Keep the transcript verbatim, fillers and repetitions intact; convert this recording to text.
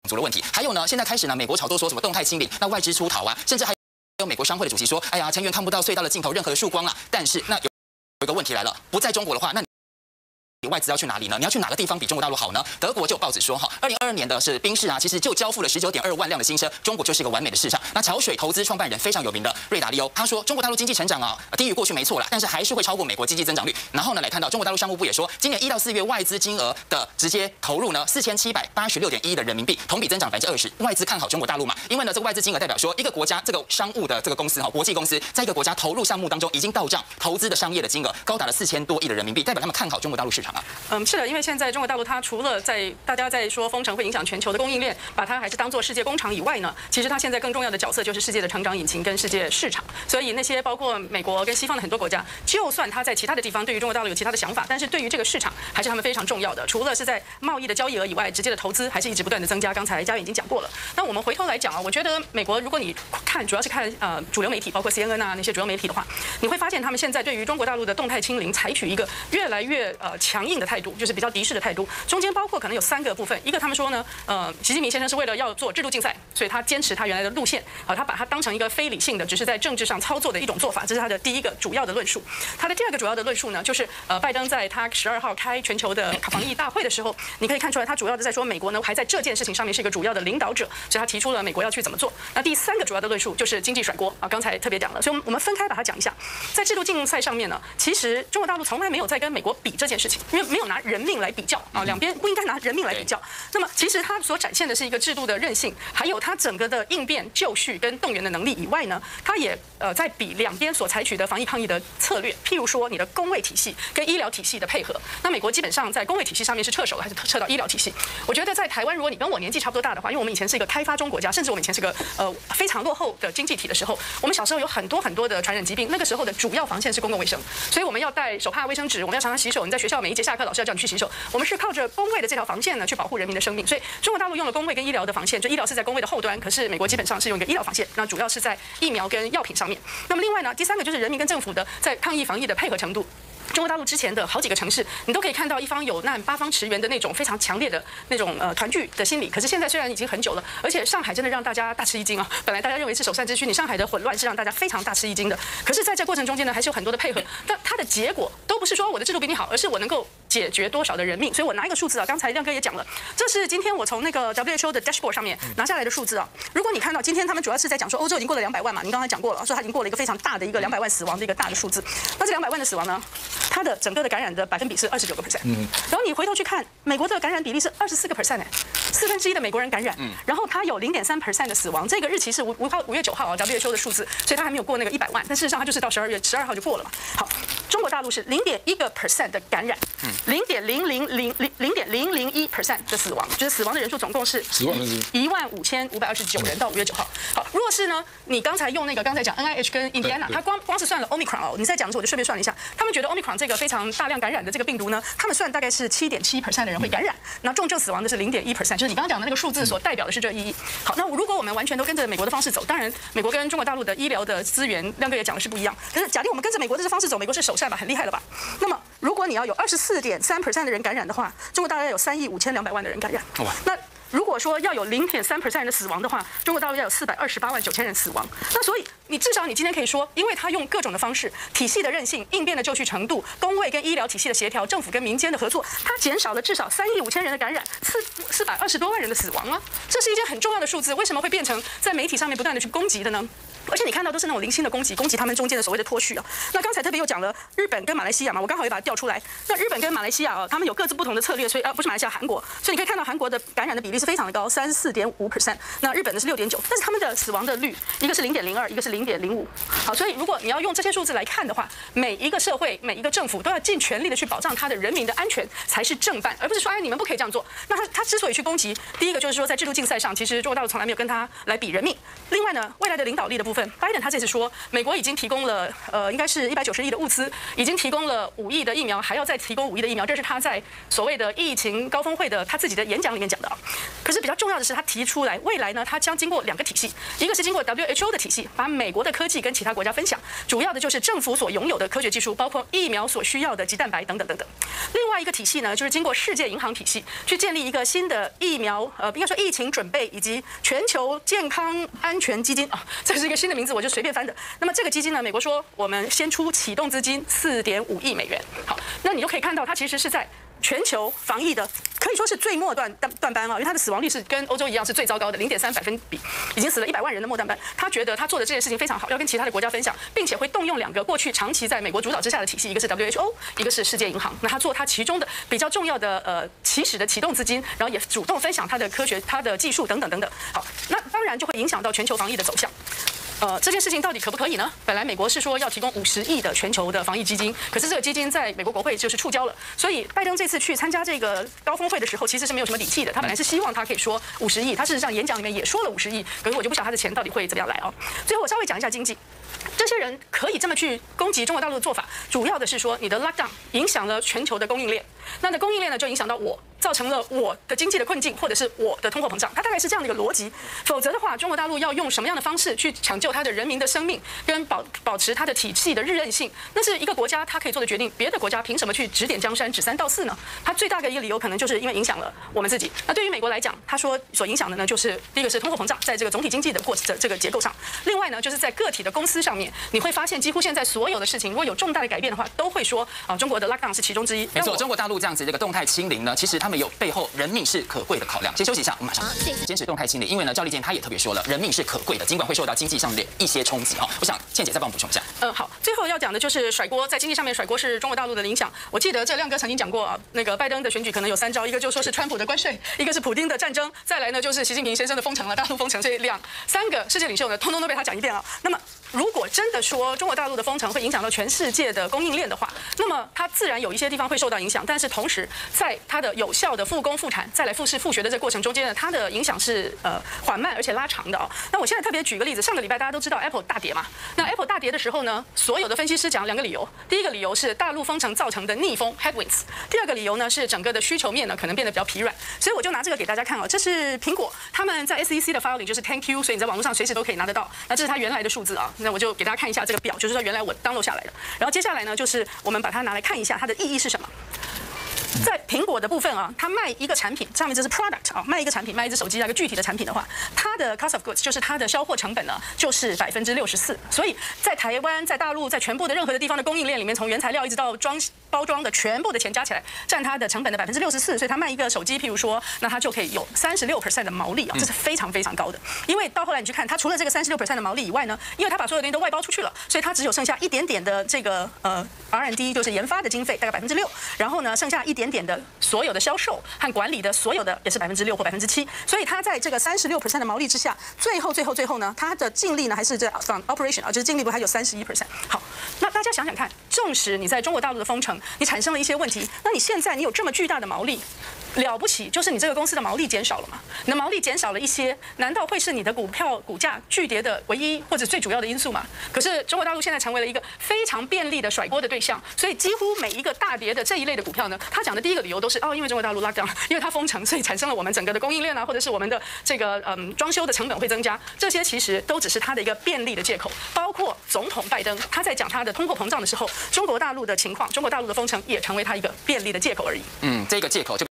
族的问题。还有呢，现在开始呢，美国炒作说什么动态清零，那外资出逃啊，甚至还有美国商会的主席说，哎呀，成员看不到隧道的尽头任何的曙光啊。但是那有有一个问题来了，不在中国的话，那你 外资要去哪里呢？你要去哪个地方比中国大陆好呢？德国就有报纸说，哈，二零二二年的是宾士啊，其实就交付了十九点二万辆的新车，中国就是一个完美的市场。那桥水投资创办人非常有名的瑞达利欧，他说中国大陆经济成长啊低于过去没错啦，但是还是会超过美国经济增长率。然后呢，来看到中国大陆商务部也说，今年一到四月外资金额的直接投入呢四千七百八十六点一亿的人民币，同比增长百分之二十。外资看好中国大陆嘛？因为呢，这个外资金额代表说一个国家这个商务的这个公司哈，国际公司在一个国家投入项目当中已经到账，投资的商业的金额高达了四千多亿的人民币，代表他们看好中国大陆市场啊。 嗯，是的。 因为现在中国大陆它除了在大家在说封城会影响全球的供应链，把它还是当做世界工厂以外呢，其实它现在更重要的角色就是世界的成长引擎跟世界市场。所以那些包括美国跟西方的很多国家，就算它在其他的地方对于中国大陆有其他的想法，但是对于这个市场还是他们非常重要的。除了是在贸易的交易额以外，直接的投资还是一直不断的增加。刚才嘉颖已经讲过了。那我们回头来讲啊，我觉得美国如果你看主要是看呃主流媒体，包括 C N N 啊那些主流媒体的话，你会发现他们现在对于中国大陆的动态清零采取一个越来越呃强硬的态度，就是比较敌视的态度。 中间包括可能有三个部分，一个他们说呢，呃，习近平先生是为了要做制度竞赛，所以他坚持他原来的路线，啊，他把它当成一个非理性的，只是在政治上操作的一种做法，这是他的第一个主要的论述。他的第二个主要的论述呢，就是呃，拜登在他十二号开全球的防疫大会的时候，你可以看出来，他主要的在说美国呢还在这件事情上面是一个主要的领导者，所以他提出了美国要去怎么做。那第三个主要的论述就是经济甩锅啊，刚才特别讲了，所以我们分开把它讲一下，在制度竞赛上面呢，其实中国大陆从来没有在跟美国比这件事情，因为没有拿人命来比较啊，两边不应该拿 人命来比较，那么其实它所展现的是一个制度的韧性，还有它整个的应变、就绪跟动员的能力以外呢，它也呃在比两边所采取的防疫抗疫的策略，譬如说你的公卫体系跟医疗体系的配合。那美国基本上在公卫体系上面是撤手，还是撤到医疗体系？我觉得在台湾，如果你跟我年纪差不多大的话，因为我们以前是一个开发中国家，甚至我们以前是个呃非常落后的经济体的时候，我们小时候有很多很多的传染疾病，那个时候的主要防线是公共卫生，所以我们要带手帕、卫生纸，我们要常常洗手。你在学校每一节下课，老师要叫你去洗手，我们是靠着公卫的这条防线呢去保护人民的生命。所以中国大陆用了公卫跟医疗的防线，就医疗是在公卫的后端，可是美国基本上是用一个医疗防线，那主要是在疫苗跟药品上面。那么另外呢，第三个就是人民跟政府的在抗疫防疫的配合程度。 中国大陆之前的好几个城市，你都可以看到一方有难八方驰援的那种非常强烈的那种呃团聚的心理。可是现在虽然已经很久了，而且上海真的让大家大吃一惊啊！本来大家认为是首善之区，你上海的混乱是让大家非常大吃一惊的。可是在这过程中间呢，还是有很多的配合。但它的结果都不是说我的制度比你好，而是我能够解决多少的人命。所以我拿一个数字啊，刚才亮哥也讲了，这是今天我从那个 W H O 的 dashboard 上面拿下来的数字啊。如果你看到今天他们主要是在讲说欧洲已经过了两百万嘛，您刚才讲过了，说它已经过了一个非常大的一个两百万死亡的一个大的数字。那这两百万的死亡呢，它的整个的感染 的百分比是二十九个 percent， 嗯，然后你回头去看美国的感染比例是二十四个 percent， 哎，四分之一的美国人感染，嗯，然后它有零点三 percent 的死亡，这个日期是五五号五月九号啊 ，W H O 的数字，所以它还没有过那个一百万，但事实上它就是到十二月十二号就过了嘛。好，中国大陆是零点一个 percent 的感染，嗯，零点零零零零零点零零一 percent 的死亡，就是死亡的人数总共是一万五千五百二十九人到五月九号。好，若是呢，你刚才用那个刚才讲 N I H 跟 Indiana， 它光光是算了 Omicron 哦，你在讲的时候我就顺便算了一下，他们觉得 Omicron 这个非常大量感染的这个病毒呢，他们算大概是七点七 percent 的人会感染，那重症死亡的是零点一 percent， 就是你刚刚讲的那个数字所代表的是这意义。好，那如果我们完全都跟着美国的方式走，当然美国跟中国大陆的医疗的资源，亮哥也讲的是不一样。可是假定我们跟着美国的这方式走，美国是首善吧，很厉害了吧？那么如果你要有二十四点三 percent 的人感染的话，中国大概有三亿五千两百万的人感染。那 如果说要有零点三 percent 的死亡的话，中国大陆要有四百二十八万九千人死亡。那所以你至少你今天可以说，因为他用各种的方式、体系的韧性、应变的就绪程度、公卫跟医疗体系的协调、政府跟民间的合作，它减少了至少三亿五千人的感染，四四百二十多万人的死亡啊！这是一件很重要的数字。为什么会变成在媒体上面不断的去攻击的呢？ 而且你看到都是那种零星的攻击，攻击他们中间的所谓的脱序啊。那刚才特别又讲了日本跟马来西亚嘛，我刚好也把它调出来。那日本跟马来西亚啊，他们有各自不同的策略，所以啊不是马来西亚，韩国，所以你可以看到韩国的感染的比例是非常的高，三十四点五 percent。那日本的是六点九，但是他们的死亡的率一个是零点零二，一个是零点零五。好，所以如果你要用这些数字来看的话，每一个社会、每一个政府都要尽全力的去保障他的人民的安全才是正办，而不是说哎你们不可以这样做。那他他之所以去攻击，第一个就是说在制度竞赛上，其实中国大陆从来没有跟他来比人命。另外呢，未来的领导力的部分，拜登他这次说。 说美国已经提供了呃，应该是一百九十亿的物资，已经提供了五亿的疫苗，还要再提供五亿的疫苗，这是他在所谓的疫情高峰会的他自己的演讲里面讲的啊。可是比较重要的是，他提出来未来呢，他将经过两个体系，一个是经过 W H O 的体系，把每美国的科技跟其他国家分享，主要的就是政府所拥有的科学技术，包括疫苗所需要的鸡蛋白等等等等。另外一个体系呢，就是经过世界银行体系去建立一个新的疫苗，呃，应该说疫情准备以及全球健康安全基金啊，这是一个新的名字，我就随便翻的。那么这个基金呢，美国说我们先出启动资金四点五亿美元。好，那你就可以看到它其实是在全球防疫的可以说是最末段段班啊，因为它的死亡率是跟欧洲一样是最糟糕的，零点三百分比，已经死了一百万人的末段班。他觉得他做的这件事情非常好，要跟其他的国家分享，并且会动用两个过去长期在美国主导之下的体系，一个是 W H O， 一个是世界银行。那他做他其中的比较重要的呃起始的启动资金，然后也主动分享他的科学、他的技术等等等等。好，那当然就会影响到全球防疫的走向。呃，这件事情到底可不可以呢？本来美国是说要提供五十亿的全球的防疫基金，可是这个基金在美国国会就是触礁了。所以拜登这次去参加这个高峰会的时候，其实是没有什么底气的。他本来是希望他可以说五十亿，他事实上演讲里面也说了五十亿，可是我就不晓得他的钱到底会怎么样来哦。最后我稍微讲一下经济。这些人可以这么去攻击中国大陆的做法，主要的是说你的 lockdown 影响了全球的供应链，那的供应链呢就影响到我，造成了我的经济的困境，或者是我的通货膨胀，它大概是这样的一个逻辑。否则的话，中国大陆要用什么样的方式去抢救它的人民的生命，跟保保持它的体系的日韧性，那是一个国家它可以做的决定。别的国家凭什么去指点江山、指三道四呢？它最大的一个理由可能就是因为影响了我们自己。那对于美国来讲，他说所影响的呢，就是第一个是通货膨胀，在这个总体经济的过的这个结构上；另外呢，就是在个体的公司上面，你会发现几乎现在所有的事情，如果有重大的改变的话，都会说啊，中国的 lockdown 是其中之一。 没错，中国大陆这样子这个动态清零呢，其实他们有背后人命是可贵的考量。先休息一下，我们马上坚持动态清零，因为呢，赵立坚他也特别说了，人命是可贵的，尽管会受到经济上的一些冲击哈。我想倩姐再帮我补充一下。 嗯，好，最后要讲的就是甩锅，在经济上面甩锅是中国大陆的影响。我记得这亮哥曾经讲过啊，那个拜登的选举可能有三招，一个就说是川普的关税，一个是普丁的战争，再来呢就是习近平先生的封城了，大陆封城，所以两三个世界领袖呢，通通都被他讲一遍啊。那么如果真的说中国大陆的封城会影响到全世界的供应链的话，那么它自然有一些地方会受到影响，但是同时在它的有效的复工复产、再来复试复学的这个过程中间呢，它的影响是呃缓慢而且拉长的哦。那我现在特别举个例子，上个礼拜大家都知道 Apple 大跌嘛，那 Apple 大跌的时候呢，所有的分析师讲两个理由，第一个理由是大陆封城造成的逆风 headwinds， 第二个理由呢是整个的需求面呢可能变得比较疲软，所以我就拿这个给大家看哦，这是苹果他们在 S E C 的 filing 就是 ten Q， 所以你在网络上随时都可以拿得到，那这是它原来的数字啊，那我就给大家看一下这个表，就是说原来我 download 下来的，然后接下来呢就是我们把它拿来看一下它的意义是什么。在苹果的部分啊，它卖一个产品，上面这是 product 啊，卖一个产品，卖一只手机，一个具体的产品的话，它的 cost of goods 就是它的销货成本呢，就是百分之六十四。所以在台湾、在大陆、在全部的任何的地方的供应链里面，从原材料一直到装包装的全部的钱加起来，占它的成本的百分之六十四。所以它卖一个手机，譬如说，那它就可以有三十六 percent 的毛利啊，这是非常非常高的。因为到后来你去看，它除了这个三十六 percent 的毛利以外呢，因为它把所有东西都外包出去了，所以它只有剩下一点点的这个呃 R and D， 就是研发的经费，大概百分之六。然后呢，剩下一点点的所有的销售和管理的所有的也是百分之六或百分之七，所以它在这个三十六 percent 的毛利之下，最后最后最后呢，它的净利呢还是这 from operation 啊，就是净利部还有三十一 percent。好，那大家想想看，纵使你在中国大陆的封城，你产生了一些问题，那你现在你有这么巨大的毛利，了不起就是你这个公司的毛利减少了嘛？你的毛利减少了一些，难道会是你的股票股价巨跌的唯一或者最主要的因素吗？可是中国大陆现在成为了一个非常便利的甩锅的对象，所以几乎每一个大跌的这一类的股票呢，他讲的第一个理由都是哦，因为中国大陆 lockdown， 因为它封城，所以产生了我们整个的供应链啊，或者是我们的这个嗯装修的成本会增加，这些其实都只是他的一个便利的借口。包括总统拜登他在讲他的通货膨胀的时候，中国大陆的情况，中国大陆的封城也成为他一个便利的借口而已。 嗯，这个借口就